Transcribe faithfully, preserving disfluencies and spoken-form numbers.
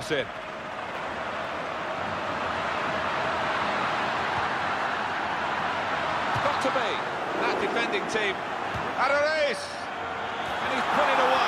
cross in. Got to be that defending team. Aduriz! And he's put it away.